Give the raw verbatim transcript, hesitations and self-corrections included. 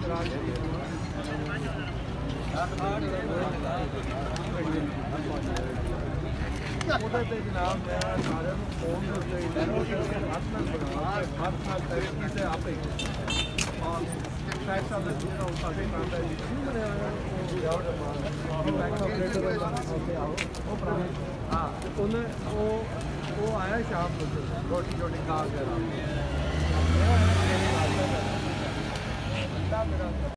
ਉਹਦੇ ਤੇ ਜਨਾਬ ਮੈਂ ਸਾਰਿਆਂ ਨੂੰ ਫੋਨ ਦੇ ਉੱਤੇ ਹੱਥ ਨਾਲ ਬਣਾਉਣਾ ਹੱਥ ਨਾਲ ਤਰੱਕੀ ਤੇ ਆਪੇ ਔਰ ਟੈਕਸ ਆਫ ਜਿਹੜਾ ਉਹ ਸਾਡੇ ਕੰਮ ਦਾ ਜੀ ਬਣਿਆ ਹੋਇਆ ਉਹ ਟੈਕਸ ਆਪਰੇਟਰ ਦਾ ਆਓ ਉਹ ਪੁਰਾਣੇ ਹਾਂ ਉਹਨੇ ਉਹ ਉਹ ਆਇਆ ਸ਼ਾਮ ਨੂੰ ਰੋਟੀ ਰੋਟੀ ਖਾ ਕੇ ਮੇਰਾ